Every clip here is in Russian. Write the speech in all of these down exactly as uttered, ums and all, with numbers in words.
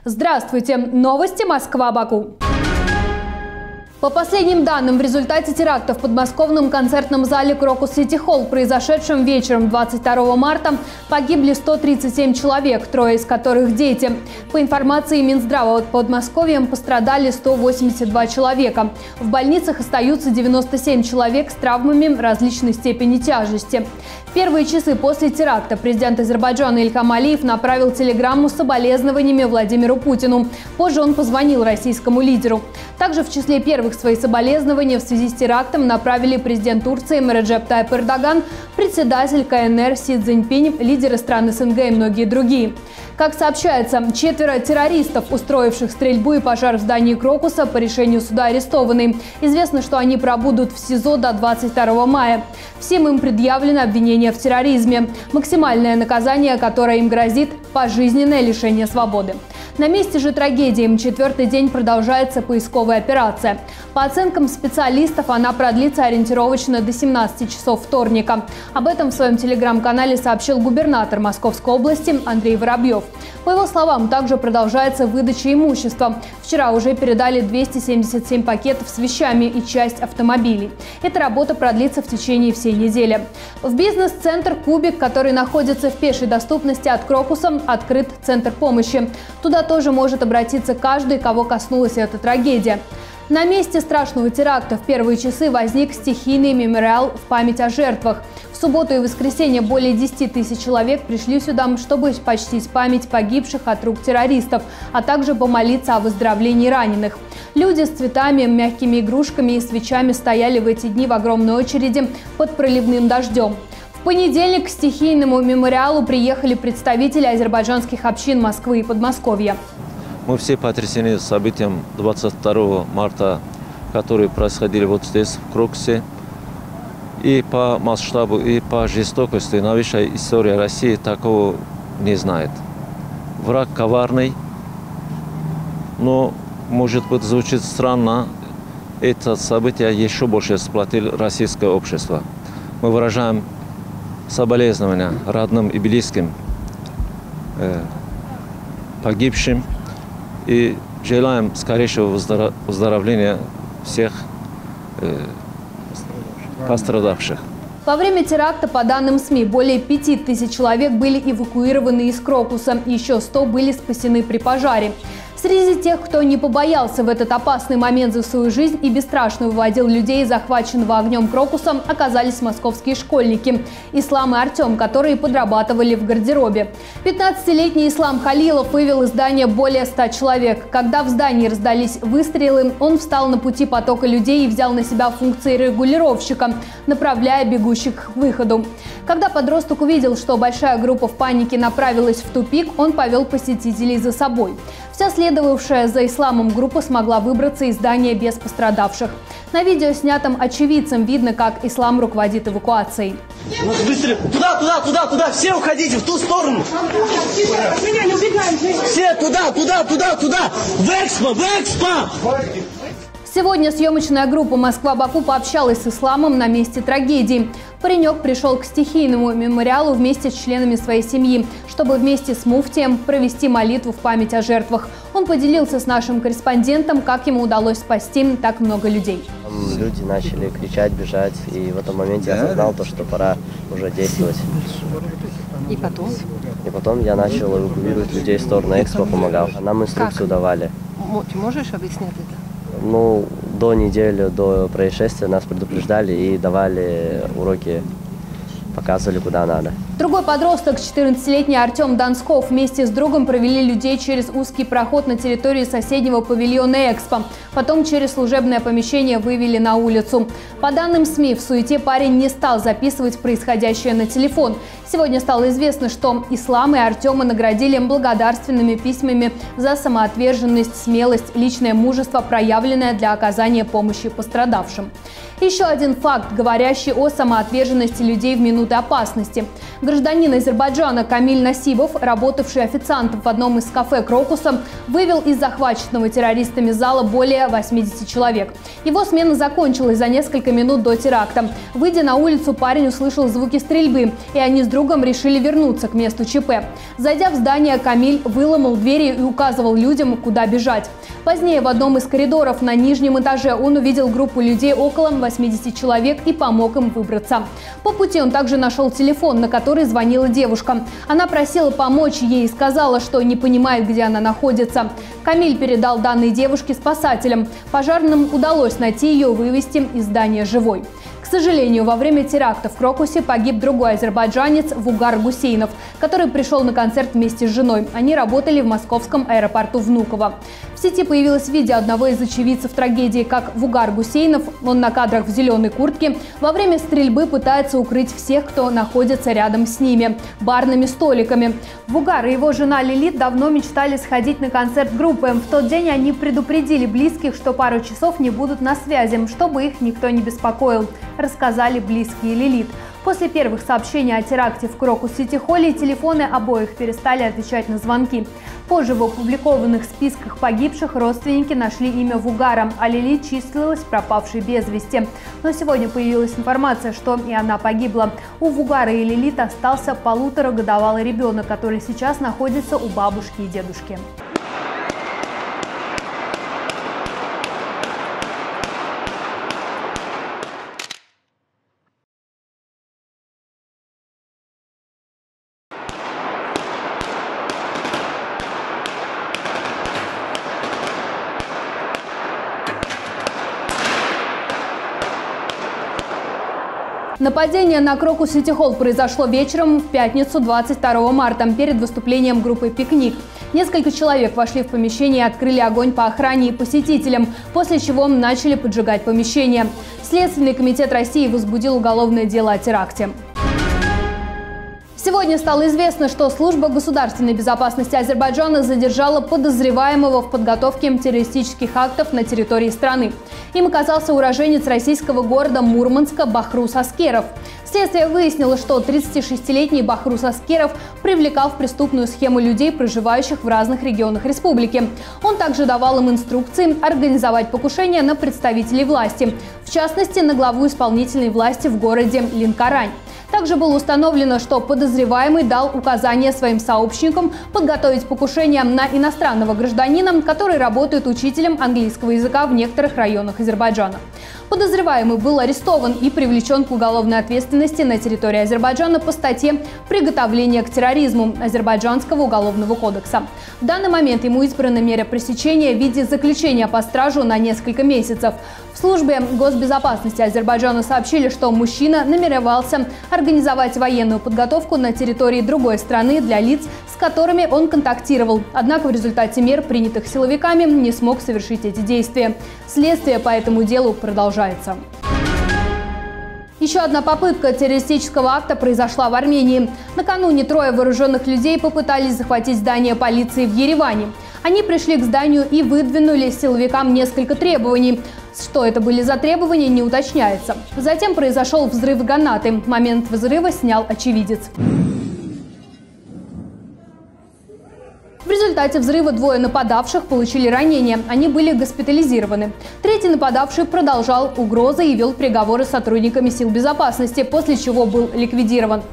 Здравствуйте! Новости Москва-Баку. По последним данным, в результате теракта в подмосковном концертном зале «Крокус Сити Холл», произошедшем вечером двадцать второго марта, погибли сто тридцать семь человек, трое из которых дети. По информации Минздрава, от Подмосковья пострадали сто восемьдесят два человека. В больницах остаются девяносто семь человек с травмами различной степени тяжести. В первые часы после теракта президент Азербайджана Ильхам Алиев направил телеграмму с соболезнованиями Владимиру Путину. Позже он позвонил российскому лидеру. Также в числе первых свои соболезнования в связи с терактом направили президент Турции Реджеп Тайип Эрдоган, председатель ка эн эр Си Цзиньпинь, лидеры стран эс эн гэ и многие другие. Как сообщается, четверо террористов, устроивших стрельбу и пожар в здании Крокуса, по решению суда арестованы. Известно, что они пробудут в СИЗО до двадцать второго мая. Всем им предъявлено обвинение в терроризме. Максимальное наказание, которое им грозит – пожизненное лишение свободы. На месте же трагедии четвертый день продолжается поисковая операция. По оценкам специалистов, она продлится ориентировочно до семнадцати часов вторника. Об этом в своем телеграм-канале сообщил губернатор Московской области Андрей Воробьев. По его словам, также продолжается выдача имущества. Вчера уже передали двести семьдесят семь пакетов с вещами и часть автомобилей. Эта работа продлится в течение всей недели. В бизнес-центр «Кубик», который находится в пешей доступности от Крокуса, открыт центр помощи. Туда тоже может обратиться каждый, кого коснулась эта трагедия. На месте страшного теракта в первые часы возник стихийный мемориал в память о жертвах. В субботу и воскресенье более десяти тысяч человек пришли сюда, чтобы почтить память погибших от рук террористов, а также помолиться о выздоровлении раненых. Люди с цветами, мягкими игрушками и свечами стояли в эти дни в огромной очереди под проливным дождем. В понедельник к стихийному мемориалу приехали представители азербайджанских общин Москвы и Подмосковья. Мы все потрясены событием двадцать второго марта, которые происходили вот здесь, в Крокусе. И по масштабу, и по жестокости новейшая история России такого не знает. Враг коварный, но, может быть, звучит странно, это событие еще больше сплотило российское общество. Мы выражаем соболезнования родным и близким э, погибшим и желаем скорейшего выздоровления всех э, пострадавших. Во время теракта, по данным СМИ, более пяти тысяч человек были эвакуированы из Крокуса, еще сто были спасены при пожаре. Среди тех, кто не побоялся в этот опасный момент за свою жизнь и бесстрашно выводил людей из захваченного огнем Крокуса, оказались московские школьники Ислам и Артем, которые подрабатывали в гардеробе. пятнадцатилетний Ислам Халилов вывел из здания более ста человек. Когда в здании раздались выстрелы, он встал на пути потока людей и взял на себя функции регулировщика, направляя бегущих к выходу. Когда подросток увидел, что большая группа в панике направилась в тупик, он повел посетителей за собой. Вся следовавшая за Исламом группа смогла выбраться из здания без пострадавших. На видео, снятом очевидцем, видно, как Ислам руководит эвакуацией. Быстро! Туда, туда, туда, туда! Все уходите в ту сторону! Все туда, туда, туда, туда! В Экспо! В Экспо! Сегодня съемочная группа «Москва-Баку» пообщалась с Исламом на месте трагедии. Паренек пришел к стихийному мемориалу вместе с членами своей семьи, чтобы вместе с муфтием провести молитву в память о жертвах. Он поделился с нашим корреспондентом, как ему удалось спасти так много людей. Люди начали кричать, бежать, и в этом моменте я осознал то, что пора уже действовать. И потом? И потом я начал эвакуировать людей в сторону Экспо, помогал. Нам инструкцию как? давали. Ты можешь объяснять это? Ну, до недели, до происшествия нас предупреждали и давали уроки, показывали, куда надо. Другой подросток, четырнадцатилетний Артем Донсков, вместе с другом провели людей через узкий проход на территории соседнего павильона Экспо. Потом через служебное помещение вывели на улицу. По данным СМИ, в суете парень не стал записывать происходящее на телефон. Сегодня стало известно, что Ислам и Артема наградили благодарственными письмами за самоотверженность, смелость, личное мужество, проявленное для оказания помощи пострадавшим. Еще один факт, говорящий о самоотверженности людей в минуты опасности. Гражданин Азербайджана Камиль Насибов, работавший официантом в одном из кафе «Крокуса», вывел из захваченного террористами зала более восьмидесяти человек. Его смена закончилась за несколько минут до теракта. Выйдя на улицу, парень услышал звуки стрельбы, и они с другом решили вернуться к месту ЧП. Зайдя в здание, Камиль выломал двери и указывал людям, куда бежать. Позднее в одном из коридоров на нижнем этаже он увидел группу людей около восьмидесяти человек и помог им выбраться. По пути он также нашел телефон, на который звонила девушка. Она просила помочь ей и сказала, что не понимает, где она находится. Камиль передал данные девушке спасателям. Пожарным удалось найти ее и вывести из здания живой. К сожалению, во время теракта в Крокусе погиб другой азербайджанец Вугар Гусейнов, который пришел на концерт вместе с женой. Они работали в московском аэропорту Внуково. В сети появилось видео одного из очевидцев трагедии, как Вугар Гусейнов, он на кадрах в зеленой куртке, во время стрельбы пытается укрыть всех, кто находится рядом с ними, барными столиками. Вугар и его жена Лилит давно мечтали сходить на концерт группы. В тот день они предупредили близких, что пару часов не будут на связи, чтобы их никто не беспокоил, рассказали близкие Лилит. После первых сообщений о теракте в Крокус-Сити-Холле телефоны обоих перестали отвечать на звонки. Позже в опубликованных списках погибших родственники нашли имя Вугара, а Лилит числилась пропавшей без вести. Но сегодня появилась информация, что и она погибла. У Вугара и Лилит остался полуторагодовалый ребенок, который сейчас находится у бабушки и дедушки. Нападение на Крокус-Сити-Холл произошло вечером в пятницу двадцать второго марта перед выступлением группы «Пикник». Несколько человек вошли в помещение и открыли огонь по охране и посетителям, после чего начали поджигать помещение. Следственный комитет России возбудил уголовное дело о теракте. Сегодня стало известно, что служба государственной безопасности Азербайджана задержала подозреваемого в подготовке террористических актов на территории страны. Им оказался уроженец российского города Мурманска Бахрус Аскеров. Следствие выяснило, что тридцатишестилетний Бахрус Аскеров привлекал в преступную схему людей, проживающих в разных регионах республики. Он также давал им инструкции организовать покушения на представителей власти, в частности, на главу исполнительной власти в городе Ленкорань. Также было установлено, что подозреваемый дал указания своим сообщникам подготовить покушение на иностранного гражданина, который работает учителем английского языка в некоторых районах Азербайджана. Подозреваемый был арестован и привлечен к уголовной ответственности на территории Азербайджана по статье «Приготовление к терроризму» Азербайджанского уголовного кодекса. В данный момент ему избрана мера пресечения в виде заключения по стражу на несколько месяцев. В службе госбезопасности Азербайджана сообщили, что мужчина намеревался организовать военную подготовку на территории другой страны для лиц, с которыми он контактировал. Однако в результате мер, принятых силовиками, не смог совершить эти действия. Следствие по этому делу продолжается. Еще одна попытка террористического акта произошла в Армении. Накануне трое вооруженных людей попытались захватить здание полиции в Ереване. Они пришли к зданию и выдвинули силовикам несколько требований. Что это были за требования, не уточняется. Затем произошел взрыв гранаты. Момент взрыва снял очевидец. В результате взрыва двое нападавших получили ранения. Они были госпитализированы. Третий нападавший продолжал угрозы и вел переговоры с сотрудниками сил безопасности, после чего был ликвидирован.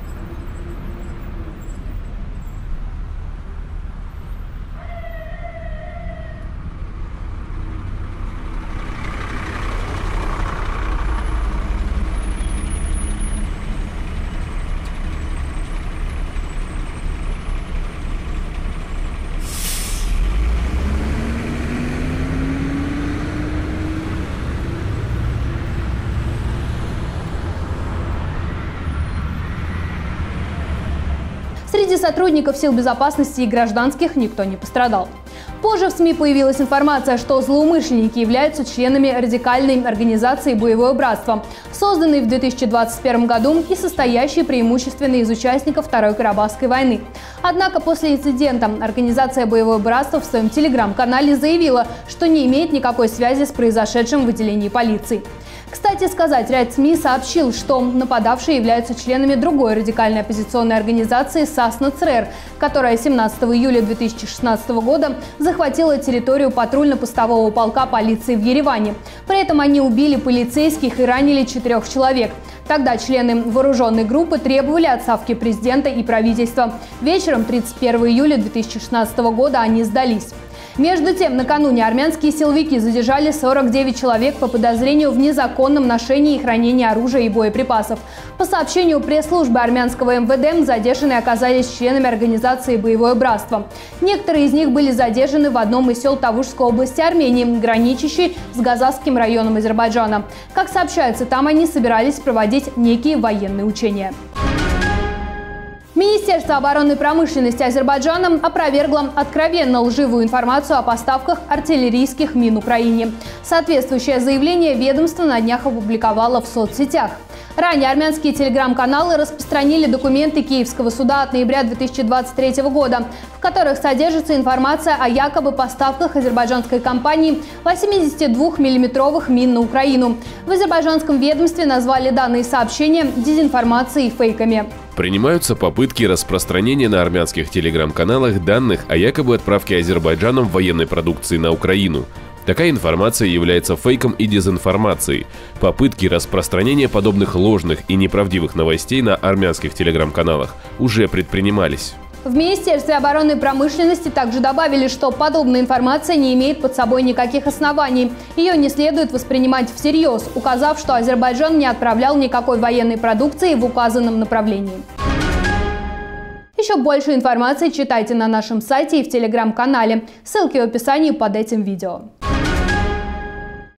Среди сотрудников сил безопасности и гражданских никто не пострадал. Позже в СМИ появилась информация, что злоумышленники являются членами радикальной организации «Боевое братство», созданной в две тысячи двадцать первом году и состоящей преимущественно из участников Второй Карабахской войны. Однако после инцидента организация «Боевое братство» в своем телеграм-канале заявила, что не имеет никакой связи с произошедшим в отделении полиции. Кстати сказать, ряд СМИ сообщил, что нападавшие являются членами другой радикальной оппозиционной организации САС-НЦРР, которая семнадцатого июля две тысячи шестнадцатого года захватила территорию патрульно-постового полка полиции в Ереване. При этом они убили полицейских и ранили четырех человек. Тогда члены вооруженной группы требовали отставки президента и правительства. Вечером тридцать первого июля две тысячи шестнадцатого года они сдались. Между тем, накануне армянские силовики задержали сорок девять человек по подозрению в незаконном ношении и хранении оружия и боеприпасов. По сообщению пресс-службы армянского эм вэ дэ, задержанные оказались членами организации «Боевое братство». Некоторые из них были задержаны в одном из сел Тавушской области Армении, граничащей с Газазским районом Азербайджана. Как сообщается, там они собирались проводить некие военные учения. Министерство обороны и промышленности Азербайджана опровергло откровенно лживую информацию о поставках артиллерийских мин Украине. Соответствующее заявление ведомство на днях опубликовало в соцсетях. Ранее армянские телеграм-каналы распространили документы Киевского суда от ноября две тысячи двадцать третьего года, в которых содержится информация о якобы поставках азербайджанской компании восьмидесятидвухмиллиметровых мин на Украину. В азербайджанском ведомстве назвали данные сообщения дезинформацией и фейками. Принимаются попытки распространения на армянских телеграм-каналах данных о якобы отправке Азербайджаном военной продукции на Украину. Такая информация является фейком и дезинформацией. Попытки распространения подобных ложных и неправдивых новостей на армянских телеграм-каналах уже предпринимались. В Министерстве обороны и промышленности также добавили, что подобная информация не имеет под собой никаких оснований. Ее не следует воспринимать всерьез, указав, что Азербайджан не отправлял никакой военной продукции в указанном направлении. Еще больше информации читайте на нашем сайте и в телеграм-канале. Ссылки в описании под этим видео.